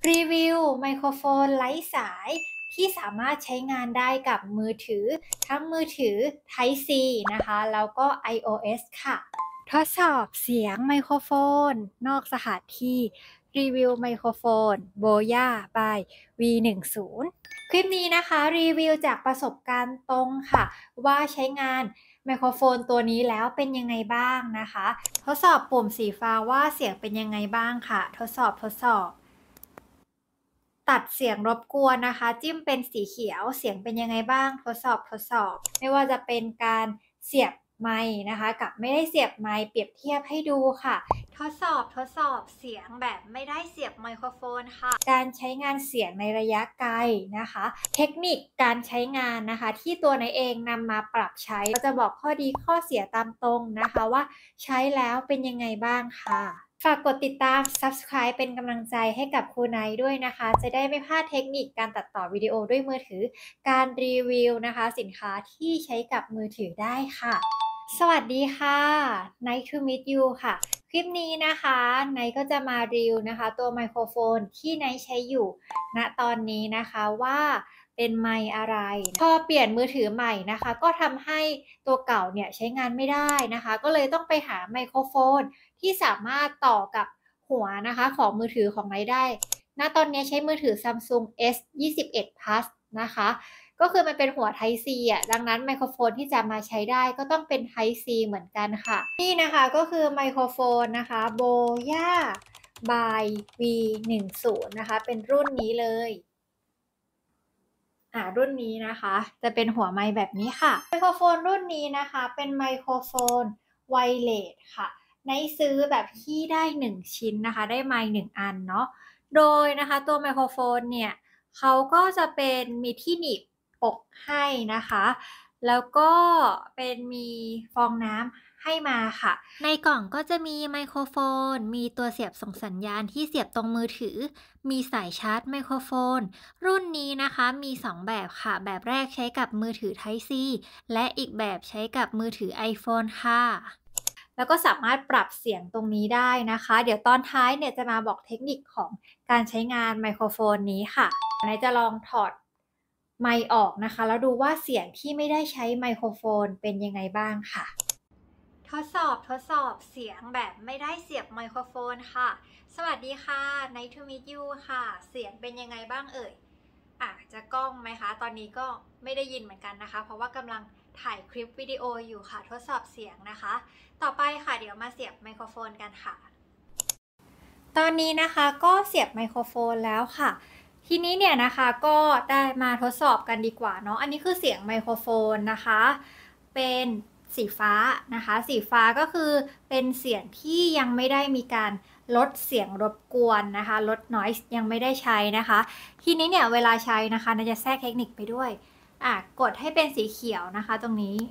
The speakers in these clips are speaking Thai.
รีวิวไมโครโฟนไร้สายที่สามารถใช้งานได้กับมือถือทั้งมือถือ Type C นะคะแล้วก็ iOS ค่ะทดสอบเสียงไมโครโฟนนอกสถานที่รีวิวไมโครโฟน Boya by V10 คลิปนี้นะคะรีวิวจากประสบการณ์ตรงค่ะว่าใช้งานไมโครโฟนตัวนี้แล้วเป็นยังไงบ้างนะคะทดสอบปุ่มสีฟ้าว่าเสียงเป็นยังไงบ้างค่ะทดสอบตัดเสียงรบกวนนะคะจิ้มเป็นสีเขียวเสียงเป็นยังไงบ้างทดสอบไม่ว่าจะเป็นการเสียบไมค์นะคะกับไม่ได้เสียบไมค์เปรียบเทียบให้ดูค่ะทดสอบเสียงแบบไม่ได้เสียบไมโครโฟนค่ะการใช้งานเสียงในระยะไกลนะคะเทคนิคการใช้งานนะคะที่ตัวในเองนำมาปรับใช้ก็จะบอกข้อดีข้อเสียตามตรงนะคะว่าใช้แล้วเป็นยังไงบ้างค่ะฝากกดติดตาม Subscribe เป็นกำลังใจให้กับครูไนท์ด้วยนะคะจะได้ไม่พลาดเทคนิคการตัดต่อวิดีโอด้วยมือถือการรีวิวนะคะสินค้าที่ใช้กับมือถือได้ค่ะสวัสดีค่ะ Nice to meet you ค่ะคลิปนี้นะคะไนท์ก็จะมารีวิวนะคะตัวไมโครโฟนที่ไนท์ใช้อยู่ณตอนนี้นะคะว่าเป็นไมค์อะไรพอเปลี่ยนมือถือใหม่นะคะก็ทำให้ตัวเก่าเนี่ยใช้งานไม่ได้นะคะก็เลยต้องไปหาไมโครโฟนที่สามารถต่อกับหัวนะคะของมือถือของไนท์ได้ณตอนนี้ใช้มือถือ Samsung S21 Plus นะคะก็คือมันเป็นหัว Type C อ่ะดังนั้นไมโครโฟนที่จะมาใช้ได้ก็ต้องเป็น Type C เหมือนกันค่ะนี่นะคะก็คือไมโครโฟนนะคะ Boya by V10 นะคะเป็นรุ่นนี้เลยรุ่นนี้นะคะจะเป็นหัวไมค์แบบนี้ค่ะไมโครโฟนรุ่นนี้นะคะเป็นไมโครโฟนไวเลสค่ะในซื้อแบบที่ได้1ชิ้นนะคะได้ไมค์1อันเนาะโดยนะคะตัวไมโครโฟนเนี่ยเขาก็จะเป็นมีที่หนีบอก ให้นะคะแล้วก็เป็นมีฟองน้ำให้มาค่ะในกล่องก็จะมีไมโครโฟน มีตัวเสียบส่งสัญญาณที่เสียบตรงมือถือ มีสายชาร์จไมโครโฟน รุ่นนี้นะคะมี2แบบค่ะ แบบแรกใช้กับมือถือ Type C และอีกแบบใช้กับมือถือ iPhone ค่ะแล้วก็สามารถปรับเสียงตรงนี้ได้นะคะเดี๋ยวตอนท้ายเนี่ยจะมาบอกเทคนิคของการใช้งานไมโครโฟนนี้ค่ะไหนจะลองถอดไมค์ออกนะคะแล้วดูว่าเสียงที่ไม่ได้ใช้ไมโครโฟนเป็นยังไงบ้างค่ะทดสอบเสียงแบบไม่ได้เสียบไมโครโฟนค่ะสวัสดีค่ะ Nice to meet you ค่ะเสียงเป็นยังไงบ้างเอ่ยจะกล้องไหมคะตอนนี้ก็ไม่ได้ยินเหมือนกันนะคะเพราะว่ากำลังถ่ายคลิปวิดีโออยู่ค่ะทดสอบเสียงนะคะต่อไปค่ะเดี๋ยวมาเสียบไมโครโฟนกันค่ะตอนนี้นะคะก็เสียบไมโครโฟนแล้วค่ะทีนี้เนี่ยนะคะก็ได้มาทดสอบกันดีกว่าเนาะอันนี้คือเสียงไมโครโฟนนะคะเป็นสีฟ้านะคะสีฟ้าก็คือเป็นเสียงที่ยังไม่ได้มีการลดเสียงรบกวนนะคะลด noise ยังไม่ได้ใช้นะคะทีนี้เนี่ยเวลาใช้นะคะน่าจะแทรกเทคนิคไปด้วยกดให้เป็นสีเขียวนะคะตรงนี้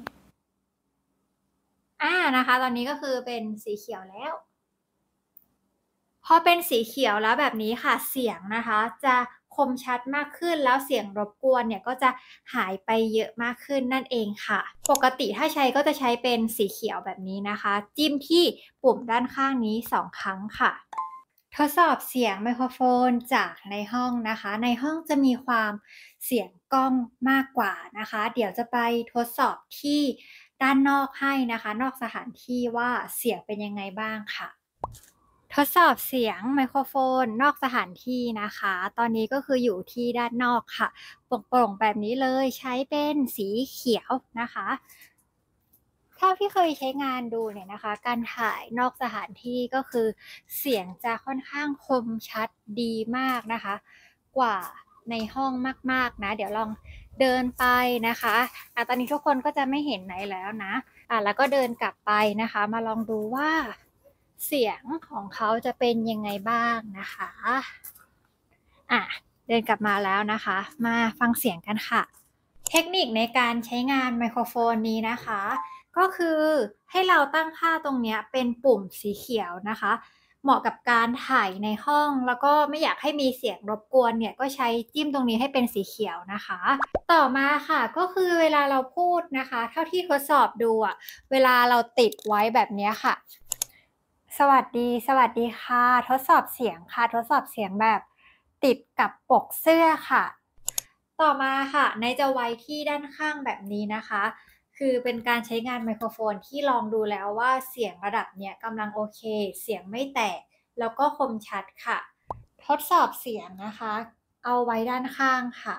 นะคะตอนนี้ก็คือเป็นสีเขียวแล้ว พอเป็นสีเขียวแล้วแบบนี้ค่ะเสียงนะคะจะคมชัดมากขึ้นแล้วเสียงรบกวนเนี่ยก็จะหายไปเยอะมากขึ้นนั่นเองค่ะปกติถ้าใช้ก็จะใช้เป็นสีเขียวแบบนี้นะคะจิ้มที่ปุ่มด้านข้างนี้2ครั้งค่ะทดสอบเสียงไมโครโฟนจากในห้องนะคะในห้องจะมีความเสียงกล้องมากกว่านะคะเดี๋ยวจะไปทดสอบที่ด้านนอกให้นะคะนอกสถานที่ว่าเสียงเป็นยังไงบ้างค่ะ ทดสอบเสียงไมโครโฟนนอกสถานที่นะคะ ตอนนี้ก็คืออยู่ที่ด้านนอกค่ะโปร่งๆแบบนี้เลยใช้เป็นสีเขียวนะคะเท่าที่เคยใช้งานดูเนี่ยนะคะการถ่ายนอกสถานที่ก็คือเสียงจะค่อนข้างคมชัดดีมากนะคะกว่าในห้องมากๆนะเดี๋ยวลองเดินไปนะคะตอนนี้ทุกคนก็จะไม่เห็นไหนแล้วนะแล้วก็เดินกลับไปนะคะมาลองดูว่าเสียงของเขาจะเป็นยังไงบ้างนะคะอ่ะเดินกลับมาแล้วนะคะมาฟังเสียงกันค่ะ เทคนิคในการใช้งานไมโครโฟนนี้นะคะก็คือให้เราตั้งค่าตรงนี้เป็นปุ่มสีเขียวนะคะเหมาะกับการถ่ายในห้องแล้วก็ไม่อยากให้มีเสียงรบกวนเนี่ยก็ใช้จิ้มตรงนี้ให้เป็นสีเขียวนะคะต่อมาค่ะก็คือเวลาเราพูดนะคะเท่าที่ทดสอบดูเวลาเราติดไว้แบบนี้ค่ะสวัสดีค่ะทดสอบเสียงค่ะทดสอบเสียงแบบติดกับปกเสื้อค่ะ ต่อมาค่ะไนท์จะไว้ที่ด้านข้างแบบนี้นะคะ คือเป็นการใช้งานไมโครโฟนที่ลองดูแล้วว่าเสียงระดับเนี้ยกำลังโอเค เสียงไม่แตก แล้วก็คมชัดค่ะ ทดสอบเสียงนะคะ เอาไว้ด้านข้างค่ะ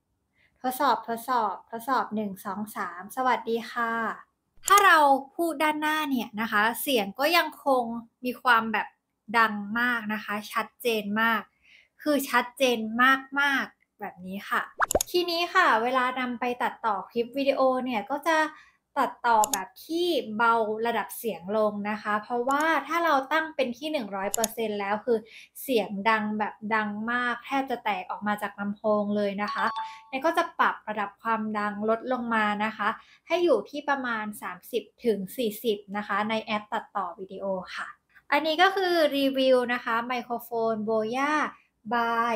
ทดสอบ1 2 3สวัสดีค่ะ ถ้าเราพูดด้านหน้าเนี่ยนะคะ เสียงก็ยังคงมีความแบบดังมากนะคะ ชัดเจนมาก คือชัดเจนมากๆแบบนี้ค่ะ ทีนี้ค่ะเวลานำไปตัดต่อคลิปวิดีโอเนี่ยก็จะตัดต่อแบบที่เบาระดับเสียงลงนะคะ เพราะว่าถ้าเราตั้งเป็นที่ 100% แล้วคือเสียงดังแบบดังมากแทบจะแตกออกมาจากลำโพงเลยนะคะเนี่ยก็จะปรับระดับความดังลดลงมานะคะ ให้อยู่ที่ประมาณ 30-40 นะคะในแอปตัดต่อวิดีโอค่ะ อันนี้ก็คือรีวิวนะคะไมโครโฟน Boya by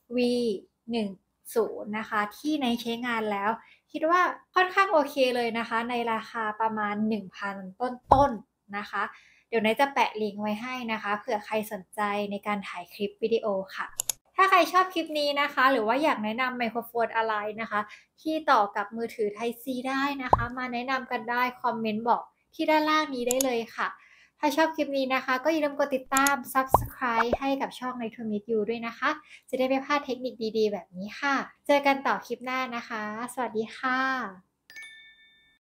V10 นะคะที่ในใช้งานแล้วคิดว่าค่อนข้างโอเคเลยนะคะในราคาประมาณ 1,000 ต้นๆนะคะเดี๋ยวไนท์จะแปะลิงก์ไว้ให้นะคะเผื่อใครสนใจในการถ่ายคลิปวิดีโอค่ะ ถ้าใครชอบคลิปนี้นะคะหรือว่าอยากแนะนำไมโครโฟนอะไรนะคะที่ต่อกับมือถือ Type C ได้นะคะมาแนะนำกันได้คอมเมนต์บอกที่ด้านล่างนี้ได้เลยค่ะ ถ้าชอบคลิปนี้นะคะก็อย่าลืมกดติดตาม Subscribe ให้กับช่อง Night to Meet You ด้วยนะคะ จะได้ไม่พลาดเทคนิคดีๆแบบนี้ค่ะ เจอกันต่อคลิปหน้านะคะ สวัสดีค่ะ